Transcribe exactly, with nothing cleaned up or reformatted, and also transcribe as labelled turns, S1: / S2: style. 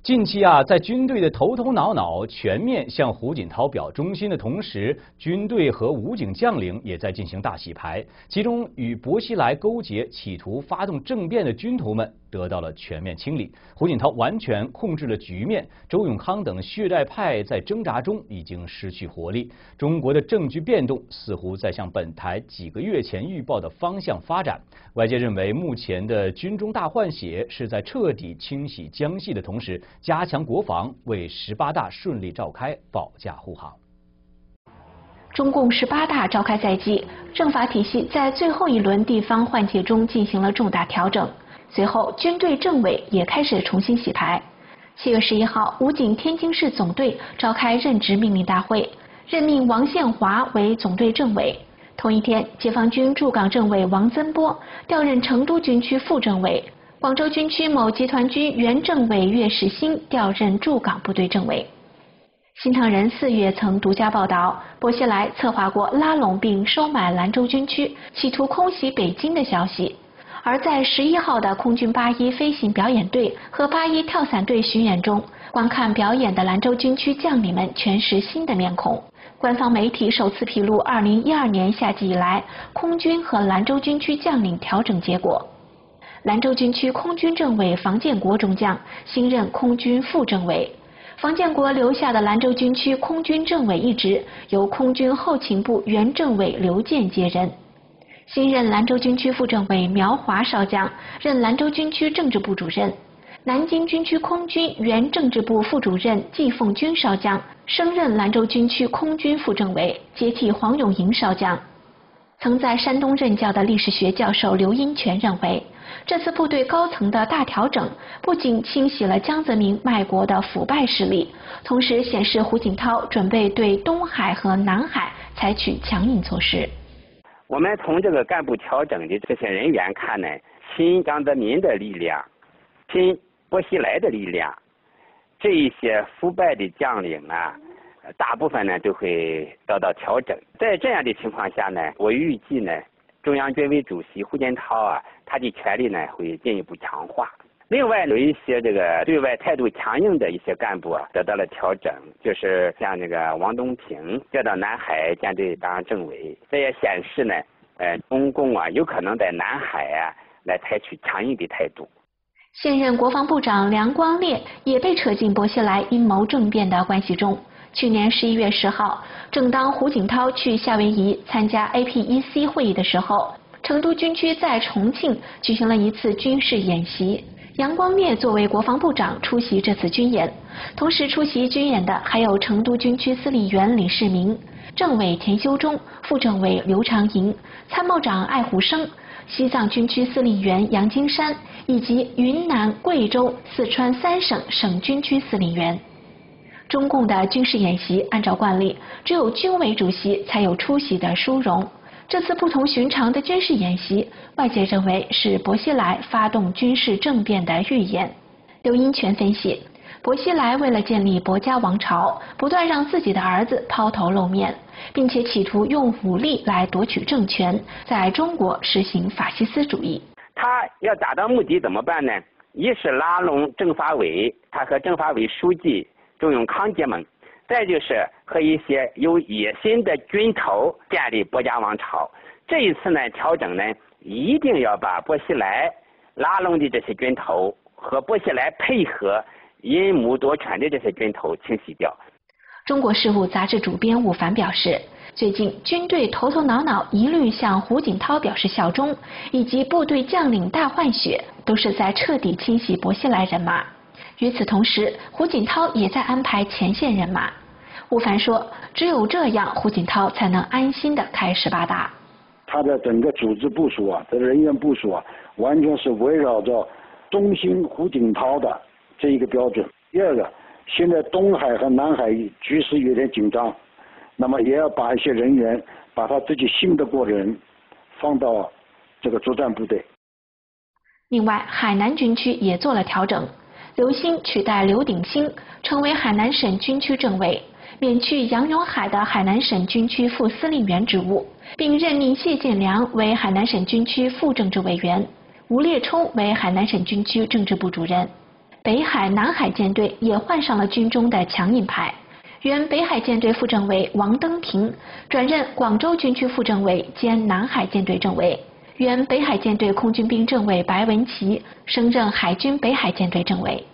S1: 近期啊，在军队的头头脑脑全面向胡锦涛表忠心的同时，军队和武警将领也在进行大洗牌。其中与薄熙来勾结、企图发动政变的军头们得到了全面清理，胡锦涛完全控制了局面。周永康等血债派在挣扎中已经失去活力。中国的政局变动似乎在向本台几个月前预报的方向发展。外界认为，目前的军中大换血是在彻底清洗江系的同时，加强国防，为十八大顺利召开保驾护航。
S2: 中共十八大召开在即，政法体系在最后一轮地方换届中进行了重大调整，随后军队政委也开始重新洗牌。七月十一号，武警天津市总队召开任职命令大会，任命王宪华为总队政委。同一天，解放军驻港政委王增波调任成都军区副政委。广州军区某集团军原政委岳世新调任驻港部队政委。新唐人四月曾独家报道，薄熙来策划过拉拢并收买兰州军区，企图空袭北京的消息。而在十一号的空军八一飞行表演队和八一跳伞队巡演中，观看表演的兰州军区将领们全是新的面孔。官方媒体首次披露二零一二年夏季以来空军和兰州军区将领调整结果。兰州军区空军政委房建国中将新任空军副政委，房建国留下的兰州军区空军政委一职由空军后勤部原政委刘健接任。新任兰州军区副政委苗华少将任兰州军区政治部主任，南京军区空军原政治部副主任季凤军少将升任兰州军区空军副政委，接替黄永莹少将。曾在山东任教的历史学教授刘英全认为，这次部队高层的大调整不仅清洗了江泽民卖国的腐败势力，同时显示胡锦涛准备对东海和南海采取强硬措施。
S3: 我们从这个干部调整的这些人员看呢，亲江泽民的力量，亲薄熙来的力量，这一些腐败的将领啊，大部分呢都会得到调整。在这样的情况下呢，我预计呢，中央军委主席胡锦涛啊，他的权力呢会进一步强化。另外有一些这个对外态度强硬的一些干部啊，得到了调整，就是像这个王东平调到南海舰队当政委，这也显示呢，呃，中共啊有可能在南海啊来采取强硬的态度。
S2: 现任国防部长梁光烈也被扯进薄熙来阴谋政变的关系中。去年十一月十号，正当胡锦涛去夏威夷参加 A P E C 会议的时候，成都军区在重庆举行了一次军事演习。杨光烈作为国防部长出席这次军演，同时出席军演的还有成都军区司令员李世民、政委田修忠、副政委刘长营、参谋长艾虎生、西藏军区司令员杨金山以及云南、贵州、四川三省省军区司令员。中共的军事演习按照惯例，只有军委主席才有出席的殊荣。这次不同寻常的军事演习，外界认为是薄熙来发动军事政变的预演。刘英全分析，薄熙来为了建立薄家王朝，不断让自己的儿子抛头露面，并且企图用武力来夺取政权，在中国实行法西斯主义。
S3: 他要达到目的怎么办呢？一是拉拢政法委，他和政法委书记周永康结盟。再就是和一些有野心的军头建立薄家王朝。这一次呢，调整呢，一定要把薄熙来拉拢的这些军头和薄熙来配合阴谋夺权的这些军头清洗掉。
S2: 中国事务杂志主编吴凡表示，最近军队头头脑脑一律向胡锦涛表示效忠，以及部队将领大换血，都是在彻底清洗薄熙来人马。与此同时，胡锦涛也在安排前线人马。吴凡说，只有这样，胡锦涛才能安心地开十八大。
S4: 他的整个组织部署啊，这人员部署啊，完全是围绕着中心胡锦涛的这一个标准。第二个，现在东海和南海局势有点紧张，那么也要把一些人员，把他自己信得过的人放到这个作战部队。
S2: 另外，海南军区也做了调整，刘鑫取代刘鼎新成为海南省军区政委，免去杨永海的海南省军区副司令员职务，并任命谢建良为海南省军区副政治委员，吴烈冲为海南省军区政治部主任。 北海、南海舰队也换上了军中的强硬派。原北海舰队副政委王登庭转任广州军区副政委兼南海舰队政委，原北海舰队空军兵政委白文琪升任海军北海舰队政委。